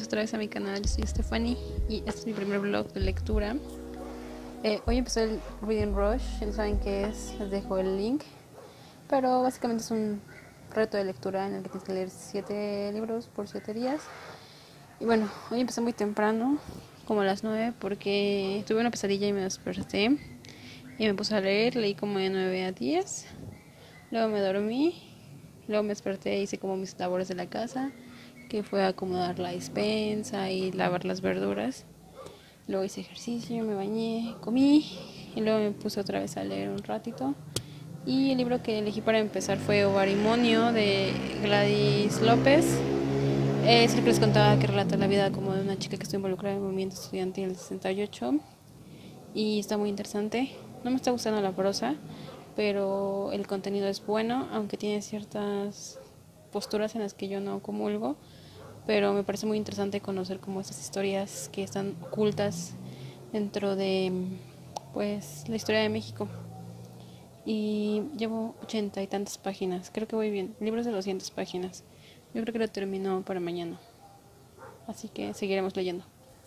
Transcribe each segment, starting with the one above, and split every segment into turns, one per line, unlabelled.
otra vez a mi canal. Yo soy Stephanie y este es mi primer vlog de lectura. Hoy empezó el Reading Rush, si no saben qué es, les dejo el link. Pero básicamente es un reto de lectura en el que tienes que leer 7 libros por 7 días. Y bueno, hoy empecé muy temprano, como a las 9, porque tuve una pesadilla y me desperté. Y me puse a leer, leí como de 9 a 10. Luego me dormí, luego me desperté, hice como mis labores de la casa, que fue acomodar la despensa y lavar las verduras. Luego hice ejercicio, me bañé, comí y luego me puse otra vez a leer un ratito. Y el libro que elegí para empezar fue Ovarimonio de Gladys López. Es el que les contaba, que relata la vida como de una chica que estuvo involucrada en el movimiento estudiantil del 68 y está muy interesante. No me está gustando la prosa, pero el contenido es bueno, aunque tiene ciertas posturas en las que yo no comulgo, pero me parece muy interesante conocer como estas historias que están ocultas dentro de pues la historia de México. Y llevo 80 y tantas páginas, creo que voy bien, libros de 200 páginas. Yo creo que lo termino para mañana, así que seguiremos leyendo.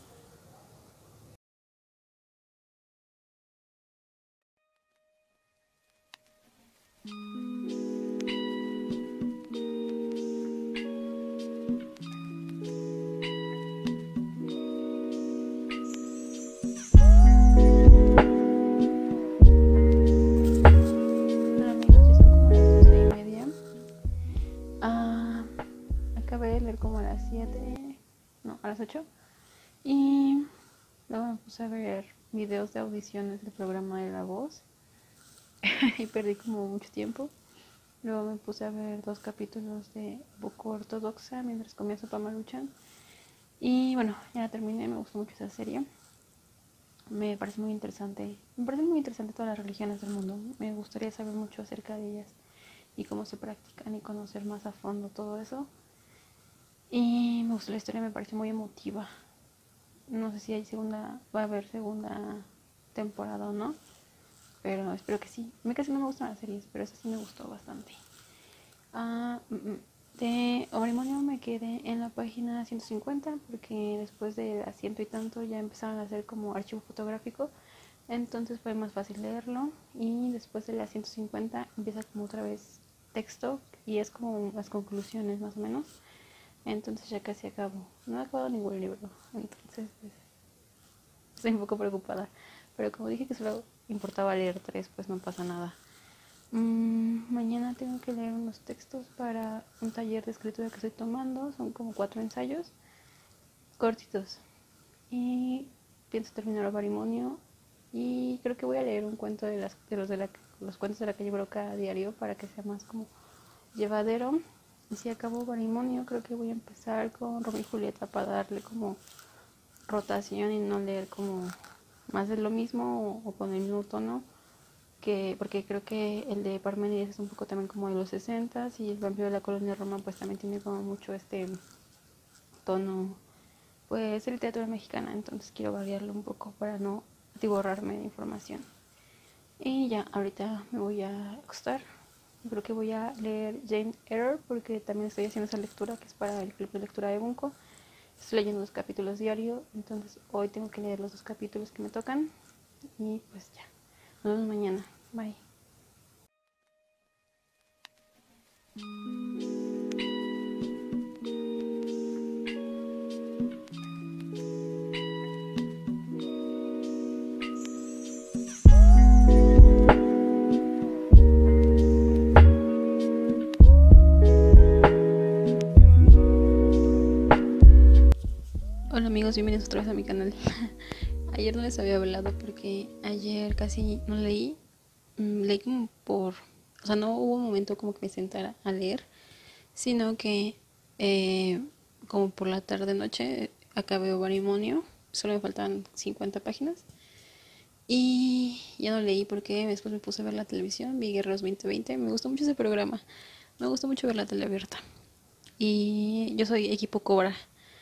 Hola amigos, ya son como las 12:30. Ah, Acabé de leer como a las 7, no, a las 8. Y luego me puse a ver videos de audiciones del programa de La Voz y perdí como mucho tiempo. Luego me puse a ver 2 capítulos de Boku Ortodoxa mientras comía sopa Maruchan. Y bueno, ya la terminé, me gustó mucho esa serie. Me parecen muy interesante todas las religiones del mundo. Me gustaría saber mucho acerca de ellas y cómo se practican y conocer más a fondo todo eso. Y me gustó la historia, me pareció muy emotiva. No sé si va a haber segunda temporada o no, pero espero que sí. A mí casi no me gustan las series, pero esa sí me gustó bastante. Ah, mm, mm. De Matrimonio me quedé en la página 150 porque después de asiento y tanto ya empezaron a hacer como archivo fotográfico, entonces fue más fácil leerlo. Y después de la 150 empieza como otra vez texto y es como las conclusiones más o menos. Entonces ya casi acabo. No he acabado ningún libro, entonces pues, estoy un poco preocupada. Pero como dije que solo importaba leer 3, pues no pasa nada. Mañana tengo que leer unos textos para un taller de escritura que estoy tomando. Son como 4 ensayos cortitos. Y pienso terminar el Ovarimonio. Y creo que voy a leer un cuento los cuentos de la calle Broca a diario para que sea más como llevadero. Y si acabo Ovarimonio, creo que voy a empezar con Romeo y Julieta para darle como rotación y no leer como más de lo mismo o con el mismo tono, porque creo que el de Parménides es un poco también como de los 60 y el vampiro de la colonia Roma pues también tiene como mucho este tono, pues de literatura mexicana, entonces quiero variarlo un poco para no atiborrarme de información. Y ya, ahorita me voy a acostar. Yo creo que voy a leer Jane Eyre porque también estoy haciendo esa lectura que es para el club de lectura de Bunko. Estoy leyendo 2 capítulos diarios, entonces hoy tengo que leer los 2 capítulos que me tocan. Y pues ya, nos vemos mañana. Bye. Hola amigos, bienvenidos otra vez a mi canal. Ayer no les había hablado porque ayer casi no leí. Leí como o sea, no hubo un momento como que me sentara a leer, sino que como por la tarde noche acabé Ovarimonio. Solo me faltaban 50 páginas. Y ya no leí porque después me puse a ver la televisión, vi Guerreros 2020. Me gustó mucho ese programa. Me gustó mucho ver la tele abierta. Y yo soy equipo Cobra.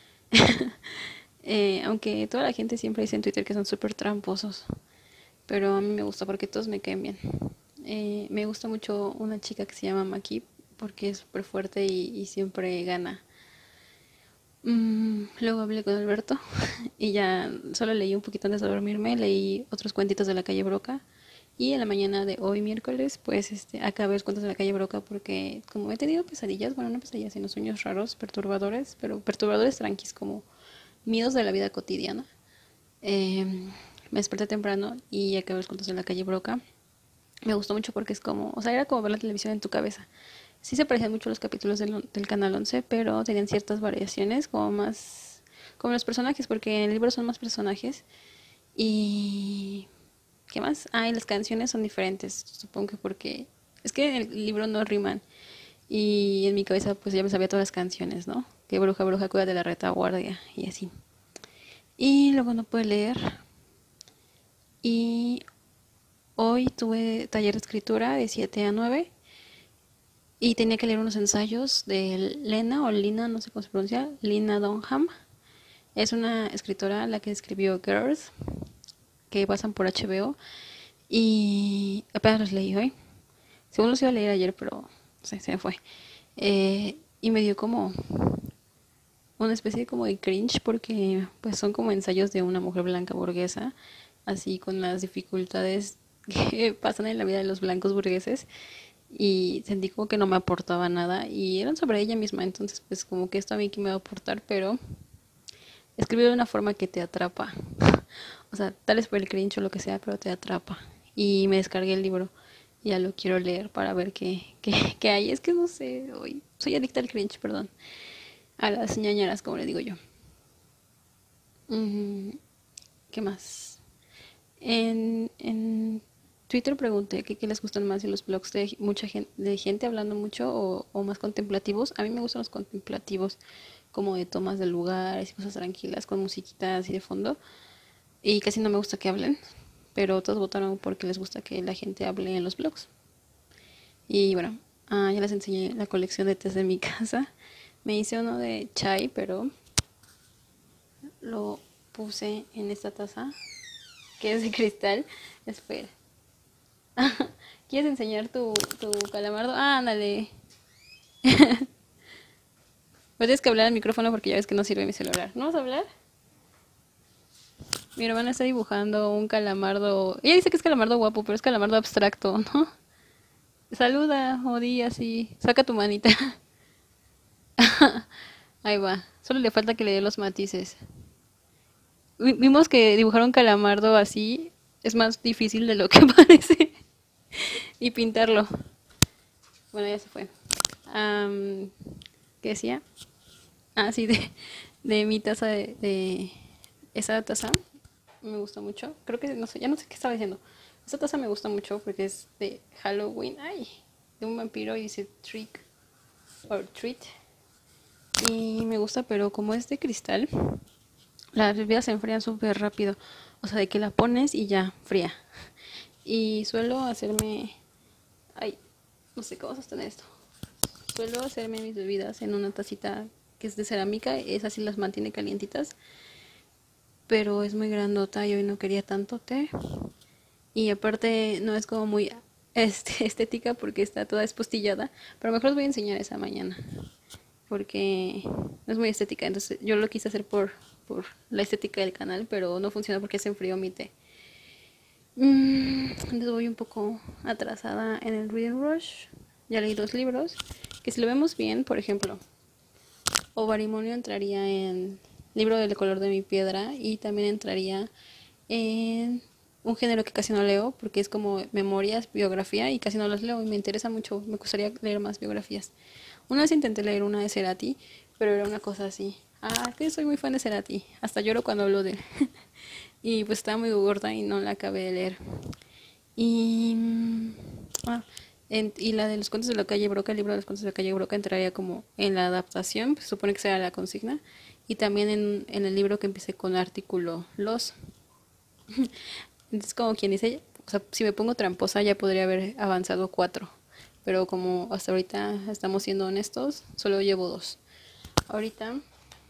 Aunque toda la gente siempre dice en Twitter que son súper tramposos, pero a mí me gusta porque todos me caen bien. Me gusta mucho una chica que se llama Maki porque es súper fuerte y siempre gana. Luego hablé con Alberto y ya solo leí un poquito antes de dormirme, leí otros cuentitos de la calle Broca y en la mañana de hoy miércoles pues acabé los cuentos de la calle Broca porque como he tenido pesadillas, bueno no pesadillas sino sueños raros, perturbadores, pero perturbadores tranquis como miedos de la vida cotidiana. Me desperté temprano y acabé los cuentos de la calle Broca. Me gustó mucho porque es como, o sea, era como ver la televisión en tu cabeza. Sí se parecían mucho los capítulos del Canal 11, pero tenían ciertas variaciones, como más, como los personajes, porque en el libro son más personajes. Y, ¿qué más? Ah, y las canciones son diferentes, supongo que porque, es que en el libro no riman. Y en mi cabeza pues ya me sabía todas las canciones, ¿no? Que bruja, bruja, cuida de la retaguardia y así. Y luego no pude leer. Y hoy tuve taller de escritura de 7 a 9 y tenía que leer unos ensayos de Lena o Lina, no sé cómo se pronuncia, Lina Dunham. Es una escritora la que escribió Girls, que pasan por HBO y apenas los leí hoy. Según los iba a leer ayer, pero se me fue. Y me dio como una especie como de cringe porque pues son como ensayos de una mujer blanca burguesa, así con las dificultades que pasan en la vida de los blancos burgueses y sentí como que no me aportaba nada y eran sobre ella misma, entonces pues como que esto a mí que me va a aportar, pero escribió de una forma que te atrapa. O sea, tal vez por el cringe o lo que sea, pero te atrapa. Y me descargué el libro. Y ya lo quiero leer para ver qué hay. Es que no sé, hoy soy adicta al cringe, perdón. A las ñañaras, como le digo yo. Mm, ¿Qué más? En Twitter pregunté qué les gustan más en los blogs de mucha gente, de gente hablando mucho o más contemplativos. A mí me gustan los contemplativos, como de tomas de lugares y cosas tranquilas, con musiquitas así de fondo. Y casi no me gusta que hablen, pero todos votaron porque les gusta que la gente hable en los blogs. Y bueno, ya les enseñé la colección de tés de mi casa. Me hice uno de chai, pero lo puse en esta taza que es de cristal. Espera. ¿Quieres enseñar tu calamardo? Ah, ándale. Pues tienes que hablar al micrófono porque ya ves que no sirve mi celular. ¿No vas a hablar? Mi hermana está dibujando un calamardo. Ella dice que es calamardo guapo, pero es calamardo abstracto, ¿no? Saluda o di así. Saca tu manita. Ahí va. Solo le falta que le dé los matices. Vimos que dibujar un calamardo así es más difícil de lo que parece. Y pintarlo. Bueno, ya se fue. ¿Qué decía? Ah, sí, de mi taza de esa taza me gusta mucho. Creo que no sé, ya no sé qué estaba diciendo. Esa taza me gusta mucho porque es de Halloween. Ay, de un vampiro y dice trick or treat. Y me gusta, pero como es de cristal, las bebidas se enfrían súper rápido. O sea, de que la pones y ya, fría. Y suelo hacerme... Ay, no sé cómo sostener esto. Suelo hacerme mis bebidas en una tacita que es de cerámica. Esas sí las mantiene calientitas. Pero es muy grandota y hoy no quería tanto té. Y aparte no es como muy estética porque está toda espostillada. Pero mejor os voy a enseñar esa mañana. Porque no es muy estética. Entonces yo lo quise hacer por la estética del canal, pero no funciona porque se enfrió mi té. Entonces voy un poco atrasada en el Reading Rush. Ya leí 2 libros. Que si lo vemos bien, por ejemplo, Ovarimonio entraría en Libro del color de mi piedra y también entraría en un género que casi no leo porque es como memorias, biografía y casi no las leo y me interesa mucho. Me gustaría leer más biografías. Una vez intenté leer una de Cerati, pero era una cosa así. Ah, que soy muy fan de Cerati. Hasta lloro cuando hablo de él. Y pues estaba muy gorda y no la acabé de leer. Y, ah, y la de los cuentos de la calle Broca, el libro de los cuentos de la calle Broca entraría como en la adaptación, pues supone que será la consigna. Y también en el libro que empiece con artículo los. Entonces como quien dice, o sea, si me pongo tramposa ya podría haber avanzado 4. Pero como hasta ahorita estamos siendo honestos, solo llevo 2. Ahorita,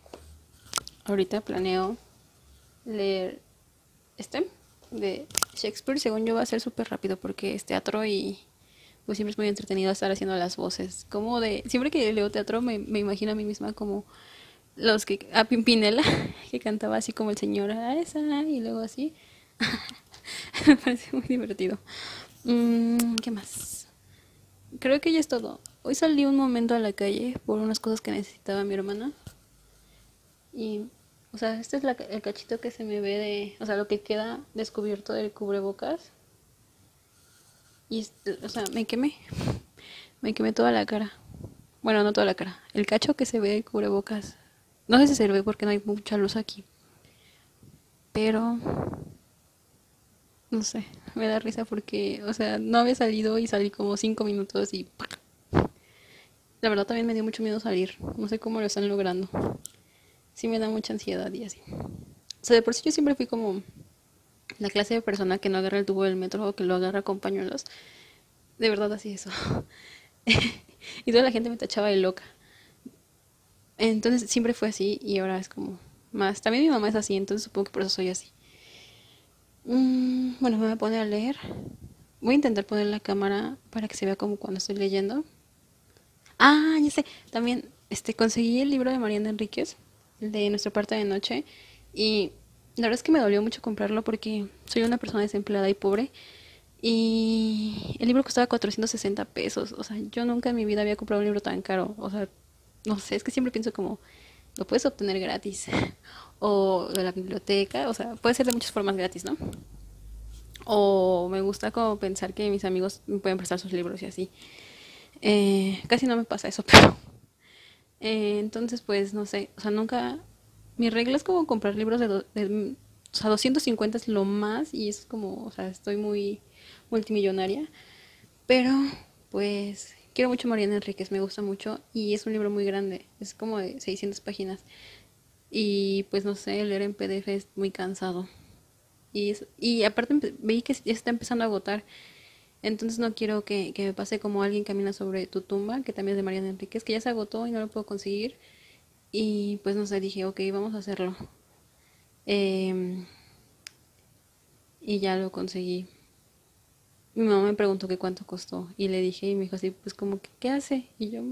ahorita planeo leer este de Shakespeare. Según yo va a ser súper rápido porque es teatro y pues siempre es muy entretenido estar haciendo las voces. Como de, siempre que leo teatro me imagino a mí misma como los que a Pimpinela, que cantaba así como el señor a esa y luego así. Me parece muy divertido. ¿Qué más? Creo que ya es todo. Hoy salí un momento a la calle por unas cosas que necesitaba mi hermana. Y, o sea, este es el cachito que se me ve de, o sea, lo que queda descubierto del cubrebocas. Y, o sea, me quemé. Me quemé toda la cara. Bueno, no toda la cara. El cacho que se ve del cubrebocas. No sé si se ve porque no hay mucha luz aquí. Pero, no sé, me da risa porque, o sea, no había salido y salí como 5 minutos y ¡pac! La verdad también me dio mucho miedo salir. No sé cómo lo están logrando. Sí me da mucha ansiedad y así. O sea, de por sí yo siempre fui como la clase de persona que no agarra el tubo del metro o que lo agarra con pañuelos. De verdad así eso. Y toda la gente me tachaba de loca. Entonces siempre fue así y ahora es como más. También mi mamá es así, entonces supongo que por eso soy así. Bueno, me voy a poner a leer. Voy a intentar poner la cámara para que se vea como cuando estoy leyendo. Ah, ya sé. También conseguí el libro de Mariana Enríquez, el de Nuestra parte de noche. Y la verdad es que me dolió mucho comprarlo porque soy una persona desempleada y pobre. Y el libro costaba 460 pesos. O sea, yo nunca en mi vida había comprado un libro tan caro. O sea, no sé, es que siempre pienso como, lo puedes obtener gratis. O de la biblioteca. O sea, puede ser de muchas formas gratis, ¿no? O me gusta como pensar que mis amigos me pueden prestar sus libros y así. Casi no me pasa eso, pero entonces pues no sé, o sea, nunca... Mi regla es como comprar libros o sea, 250 es lo más y es como, o sea, estoy muy multimillonaria, pero pues quiero mucho a Mariana Enríquez, me gusta mucho y es un libro muy grande, es como de 600 páginas y pues no sé, leer en PDF es muy cansado y aparte vi que ya está empezando a agotar. Entonces no quiero que me pase como alguien camina sobre tu tumba, que también es de Mariana Enríquez, que ya se agotó y no lo puedo conseguir. Y pues no sé, dije, ok, vamos a hacerlo. Em, y ya lo conseguí. Mi mamá me preguntó que cuánto costó y le dije y me dijo así, pues como que, ¿qué hace? Y yo,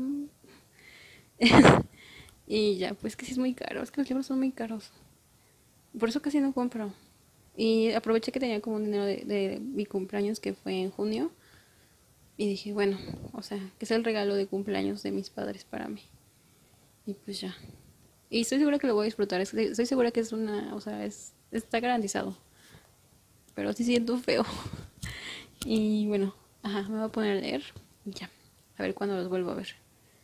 y ya, pues que sí es muy caro, es que los libros son muy caros. Por eso casi no compro. Y aproveché que tenía como un dinero de mi cumpleaños que fue en junio. Y dije, bueno, o sea, que es el regalo de cumpleaños de mis padres para mí. Y pues ya. Y estoy segura que lo voy a disfrutar. Estoy segura que es una, o sea, está garantizado. Pero sí siento feo. Y bueno, ajá, me voy a poner a leer. Y ya. A ver cuándo los vuelvo a ver.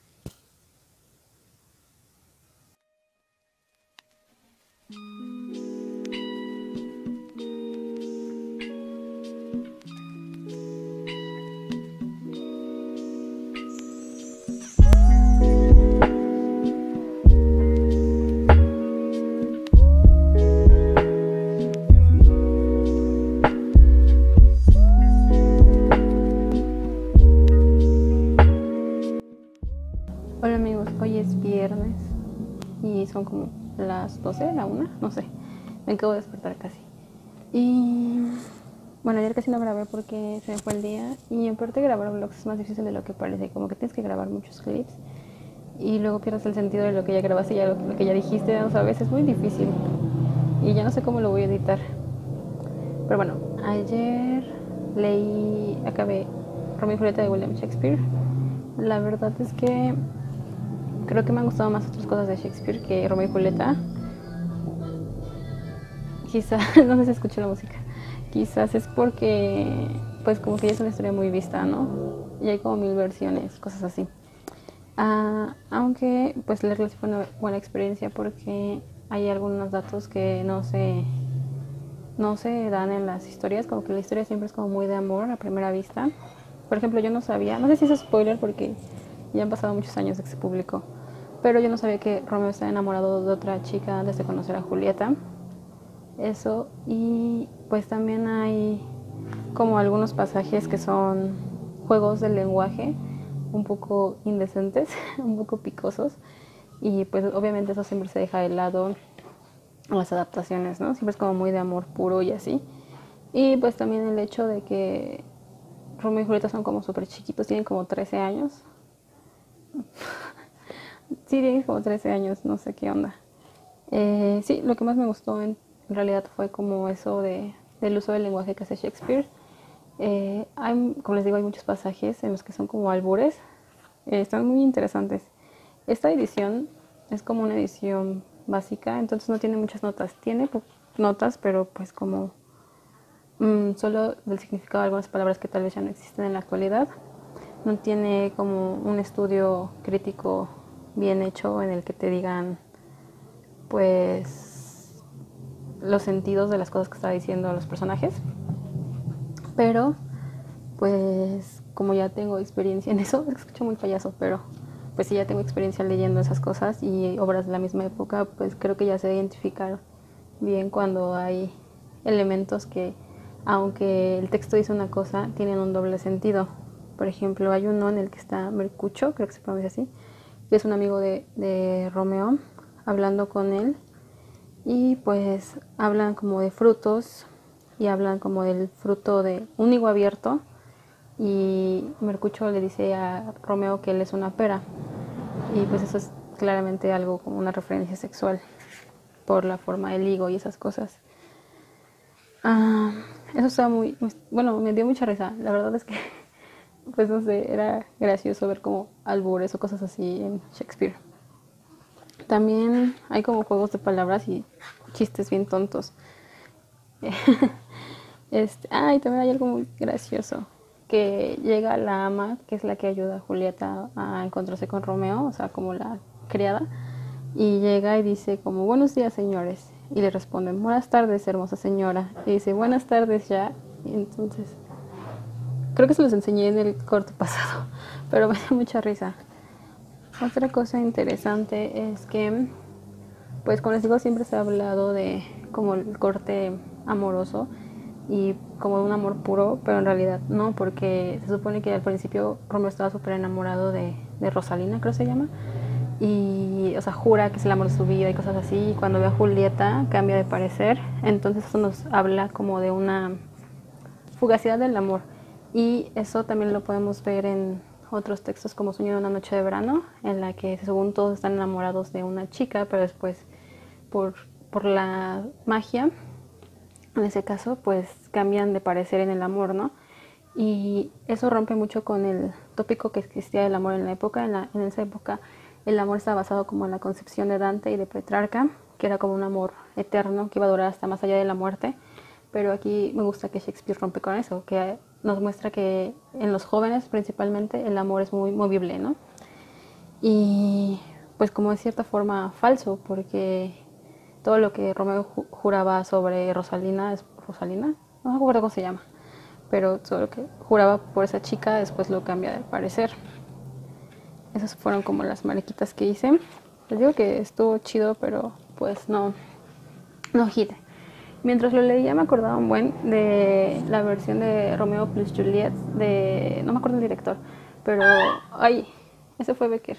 Hola amigos, hoy es viernes y son como las 12, la 1, no sé. Me acabo de despertar casi. Y bueno, ayer casi no grabé porque se me fue el día. Y aparte grabar vlogs es más difícil de lo que parece. Como que tienes que grabar muchos clips y luego pierdes el sentido de lo que ya grabaste y ya lo que ya dijiste, no sabes, es muy difícil. Y ya no sé cómo lo voy a editar. Pero bueno, ayer acabé Romeo y Julieta de William Shakespeare. La verdad es que creo que me han gustado más otras cosas de Shakespeare que Romeo y Julieta. Quizá, no sé si escuché la música. Quizás es porque, pues como que ya es una historia muy vista, ¿no? Y hay como 1000 versiones, cosas así. Aunque, pues leerlo sí fue una buena experiencia porque hay algunos datos que no se dan en las historias, como que la historia siempre es como muy de amor a primera vista. Por ejemplo, yo no sabía, no sé si es spoiler porque ya han pasado muchos años de que se publicó, pero yo no sabía que Romeo estaba enamorado de otra chica antes de conocer a Julieta. Eso, y pues también hay como algunos pasajes que son juegos del lenguaje un poco indecentes, un poco picosos, y pues obviamente eso siempre se deja de lado las adaptaciones, ¿no? Siempre es como muy de amor puro y así. Y pues también el hecho de que Romeo y Julieta son como súper chiquitos, tienen como 13 años. Sí, tienes como 13 años, no sé qué onda. Sí, lo que más me gustó en realidad fue como eso del uso del lenguaje que hace Shakespeare. Como les digo, hay muchos pasajes en los que son como albures. Están muy interesantes. Esta edición es como una edición básica, entonces no tiene muchas notas. Tiene notas, pero pues como solo del significado de algunas palabras que tal vez ya no existen en la actualidad. No tiene como un estudio crítico bien hecho en el que te digan pues los sentidos de las cosas que está diciendo los personajes. Pero pues como ya tengo experiencia en eso, escucho muy payaso, pero pues sí ya tengo experiencia leyendo esas cosas y obras de la misma época, pues creo que ya sé identificar bien cuando hay elementos que, aunque el texto dice una cosa, tienen un doble sentido. Por ejemplo, hay uno en el que está Mercucho, creo que se pronuncia así, que es un amigo de Romeo, hablando con él, y pues hablan como de frutos, y hablan como del fruto de un higo abierto, y Mercucho le dice a Romeo que él es una pera, y pues eso es claramente algo como una referencia sexual por la forma del higo y esas cosas. Ah, eso estaba muy, bueno, me dio mucha risa. La verdad es que, pues no sé, era gracioso ver como albures o cosas así en Shakespeare. También hay como juegos de palabras y chistes bien tontos. Y también hay algo muy gracioso, que llega la ama, que es la que ayuda a Julieta a encontrarse con Romeo, o sea, como la criada, y llega y dice como, buenos días, señores, y le responden, buenas tardes, hermosa señora, y dice, buenas tardes ya, y entonces, creo que se los enseñé en el corto pasado, pero me dio mucha risa. Otra cosa interesante es que, pues como les digo, siempre se ha hablado de como el corte amoroso y como un amor puro, pero en realidad no, porque se supone que al principio Romeo estaba súper enamorado de Rosalina, creo que se llama, y, o sea, jura que es el amor de su vida y cosas así, y cuando ve a Julieta cambia de parecer, entonces eso nos habla como de una fugacidad del amor, y eso también lo podemos ver en otros textos como Sueño de una noche de verano, en la que según todos están enamorados de una chica, pero después por, por la magia, en ese caso, pues cambian de parecer en el amor, ¿no? Y eso rompe mucho con el tópico que existía del amor en la época. En esa época el amor estaba basado como en la concepción de Dante y de Petrarca, que era como un amor eterno que iba a durar hasta más allá de la muerte. Pero aquí me gusta que Shakespeare rompe con eso, que nos muestra que en los jóvenes principalmente el amor es muy movible, ¿no? Y pues como de cierta forma falso, porque todo lo que Romeo juraba sobre Rosalina, ¿es Rosalina? No me acuerdo cómo se llama, pero todo lo que juraba por esa chica después lo cambia de parecer. Esas fueron como las mariquitas que hice. Les digo que estuvo chido, pero pues no hit. Mientras lo leía me acordaba un buen de la versión de Romeo plus Juliet de, no me acuerdo el director, pero ay, ese fue Becker.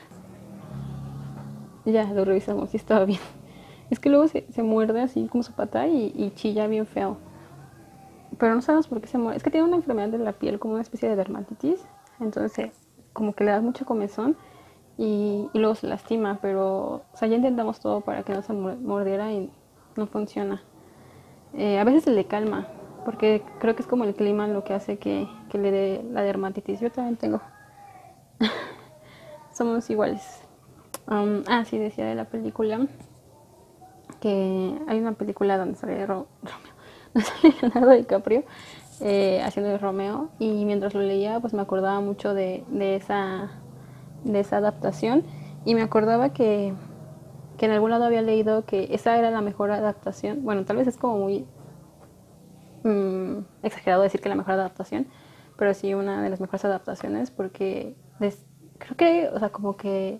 Ya lo revisamos y estaba bien. Es que luego se muerde así como su pata y chilla bien feo. Pero no sabemos por qué se muere. Es que tiene una enfermedad de la piel, como una especie de dermatitis. Entonces, como que le da mucho comezón y luego se lastima. Pero, o sea, ya intentamos todo para que no se mordiera y no funciona. A veces se le calma, porque creo que es como el clima lo que hace que le dé la dermatitis. Yo también tengo. Somos iguales. Sí, decía de la película que hay una película donde sale Leonardo DiCaprio haciendo de Romeo, y mientras lo leía pues me acordaba mucho de esa adaptación, y me acordaba que en algún lado había leído que esa era la mejor adaptación. Bueno, tal vez es como muy exagerado decir que la mejor adaptación, pero sí una de las mejores adaptaciones, porque creo que, o sea, como que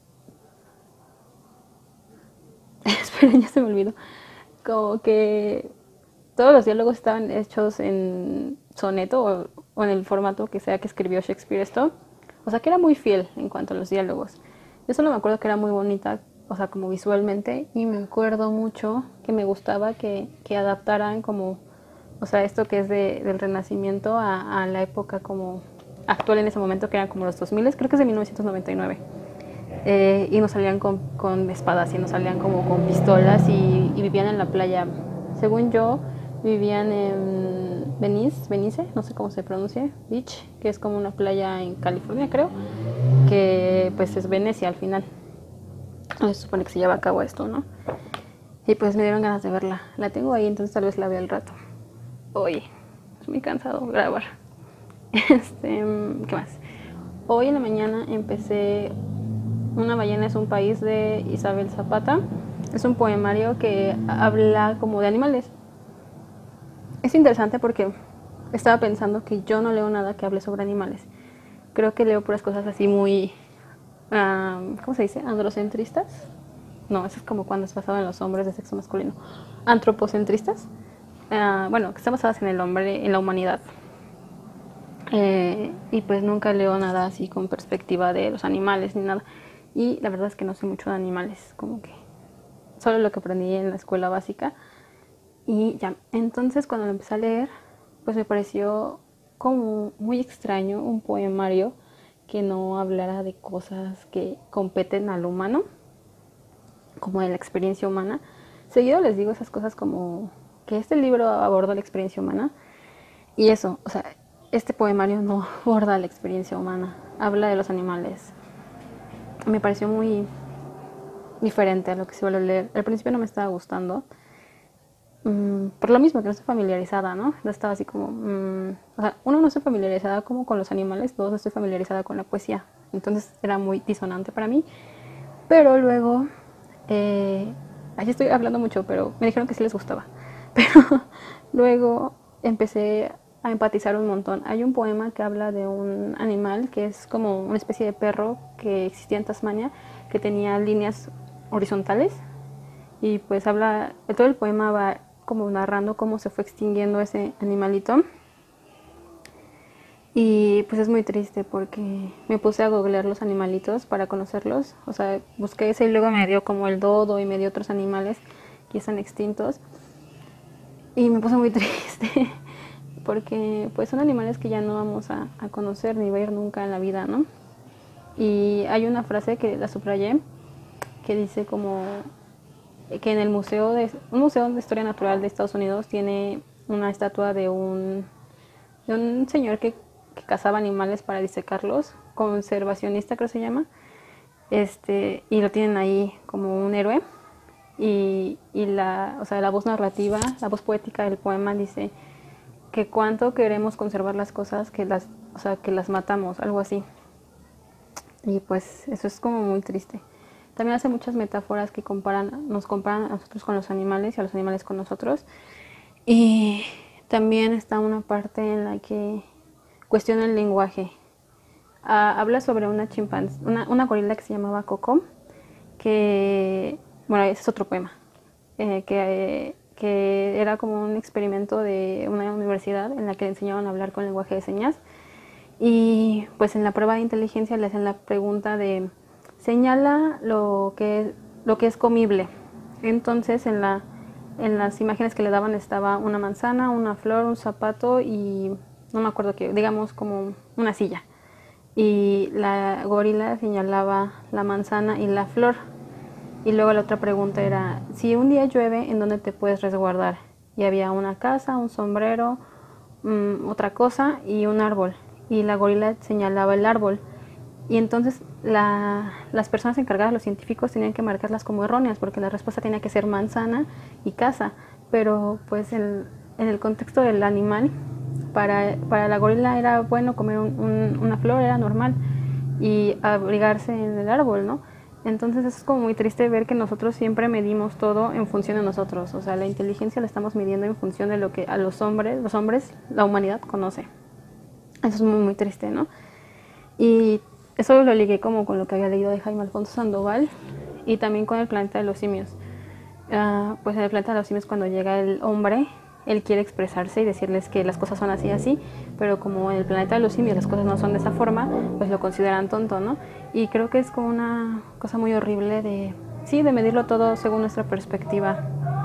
esperen, ya se me olvidó, como que todos los diálogos estaban hechos en soneto o en el formato que sea que escribió Shakespeare esto. O sea, que era muy fiel en cuanto a los diálogos. Yo solo me acuerdo que era muy bonita, o sea, como visualmente, y me acuerdo mucho que me gustaba que adaptaran como, o sea, esto que es del Renacimiento la época como actual en ese momento, que eran como los 2000, creo que es de 1999. y nos salían con espadas y nos salían como con pistolas y vivían en la playa. Según yo, vivían en Belize, no sé cómo se pronuncia, Beach, que es como una playa en California, creo, que pues es Venecia al final. No se supone que se lleva a cabo esto, ¿no? Y pues me dieron ganas de verla. La tengo ahí, entonces tal vez la vea al rato. Hoy es muy cansado grabar. ¿Qué más? Hoy en la mañana empecé Una ballena es un país de Isabel Zapata. Es un poemario que habla como de animales. Es interesante porque estaba pensando que yo no leo nada que hable sobre animales. Creo que leo puras cosas así muy, ¿cómo se dice? Androcentristas. No, eso es como cuando es basado en los hombres de sexo masculino. Antropocentristas. Bueno, que están basadas en el hombre, en la humanidad. Y pues nunca leo nada así con perspectiva de los animales ni nada. Y la verdad es que no sé mucho de animales, como que solo lo que aprendí en la escuela básica. Y ya, entonces cuando lo empecé a leer, pues me pareció como muy extraño un poemario que no hablara de cosas que competen al humano, como de la experiencia humana. Seguido les digo esas cosas como que este libro aborda la experiencia humana. Y eso, o sea, este poemario no aborda la experiencia humana, habla de los animales. Me pareció muy diferente a lo que suelo leer. Al principio no me estaba gustando, por lo mismo que no estoy familiarizada, ¿no? No estaba así como, o sea, uno, no estoy familiarizada como con los animales, dos, no estoy familiarizada con la poesía. Entonces era muy disonante para mí. Pero luego, ahí estoy hablando mucho, pero me dijeron que sí les gustaba. Pero luego empecé a empatizar un montón. Hay un poema que habla de un animal que es como una especie de perro que existía en Tasmania, que tenía líneas horizontales. Y pues habla, todo el poema va como narrando cómo se fue extinguiendo ese animalito. Y pues es muy triste porque me puse a googlear los animalitos para conocerlos. O sea, busqué ese y luego me dio como el dodo y me dio otros animales que están extintos. Y me puse muy triste porque pues son animales que ya no vamos a conocer ni ver nunca en la vida, ¿no? Y hay una frase que la subrayé que dice como que en el un museo de historia natural de Estados Unidos tiene una estatua de un señor que cazaba animales para disecarlos, conservacionista creo que se llama, y lo tienen ahí como un héroe. Y o sea, la voz narrativa, la voz poética del poema dice que cuánto queremos conservar las cosas o sea, que las matamos, algo así. Y pues eso es como muy triste. También hace muchas metáforas que nos comparan a nosotros con los animales y a los animales con nosotros. Y también está una parte en la que cuestiona el lenguaje. Habla sobre una chimpancé, una gorila que se llamaba Coco, que, bueno, ese es otro poema, que era como un experimento de una universidad en la que le enseñaban a hablar con lenguaje de señas. Y pues en la prueba de inteligencia le hacen la pregunta de señala lo que es comible. Entonces en las imágenes que le daban estaba una manzana, una flor, un zapato y no me acuerdo qué, digamos como una silla. Y la gorila señalaba la manzana y la flor. Y luego la otra pregunta era, si un día llueve, ¿en dónde te puedes resguardar? Y había una casa, un sombrero, otra cosa y un árbol. Y la gorila señalaba el árbol. Y entonces las personas encargadas, los científicos, tenían que marcarlas como erróneas porque la respuesta tenía que ser manzana y casa. Pero pues en el contexto del animal, para la gorila era bueno comer una flor, era normal, y abrigarse en el árbol, ¿no? Entonces es como muy triste ver que nosotros siempre medimos todo en función de nosotros. O sea, la inteligencia la estamos midiendo en función de lo que a los hombres, la humanidad conoce. Eso es muy, muy triste, ¿no? Y eso lo ligué como con lo que había leído de Jaime Alfonso Sandoval y también con el planeta de los simios. Pues en el planeta de los simios, cuando llega el hombre, él quiere expresarse y decirles que las cosas son así, así, pero como en el planeta de los simios las cosas no son de esa forma, pues lo consideran tonto, ¿no? Y creo que es como una cosa muy horrible de medirlo todo según nuestra perspectiva.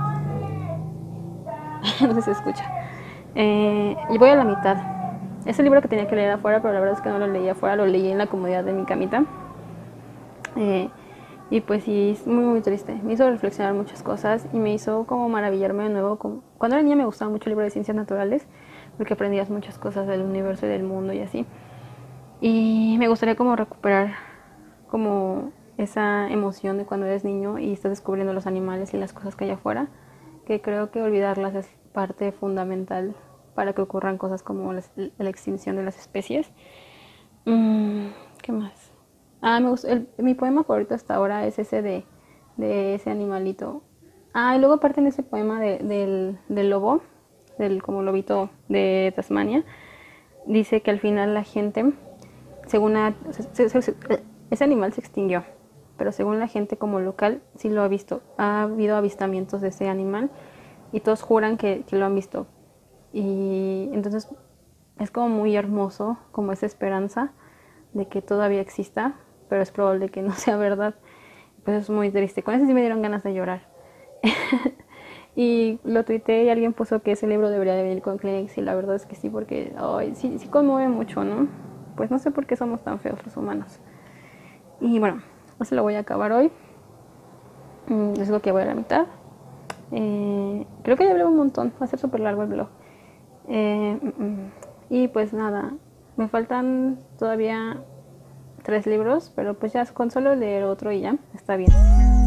No sé si se escucha. Y voy a la mitad. Es el libro que tenía que leer afuera, pero la verdad es que no lo leí afuera, lo leí en la comodidad de mi camita. Y pues sí, es muy muy triste. Me hizo reflexionar muchas cosas y me hizo como maravillarme de nuevo. Cuando era niña me gustaba mucho el libro de ciencias naturales porque aprendías muchas cosas del universo y del mundo y así. Y me gustaría como recuperar como esa emoción de cuando eres niño y estás descubriendo los animales y las cosas que hay afuera, que creo que olvidarlas es parte fundamental para que ocurran cosas como la extinción de las especies. ¿Qué más? Me gusta, mi poema favorito hasta ahora es ese de ese animalito. Y luego aparte en ese poema del lobo, del como lobito de Tasmania, dice que al final la gente, según ese animal se extinguió, pero según la gente como local sí lo ha visto. Ha habido avistamientos de ese animal y todos juran que lo han visto. Y entonces es como muy hermoso, como esa esperanza de que todavía exista, pero es probable que no sea verdad. Pues es muy triste. Con eso sí me dieron ganas de llorar. Y lo tuiteé y alguien puso que ese libro debería de venir con Kleenex y la verdad es que sí, porque sí conmueve mucho, ¿no? Pues no sé por qué somos tan feos los humanos. Y bueno, eso lo voy a acabar hoy. Es lo que voy a la mitad. Creo que ya hablé un montón, va a ser súper largo el blog. Y pues nada, me faltan todavía 3 libros, pero pues ya con solo leer otro y ya está bien.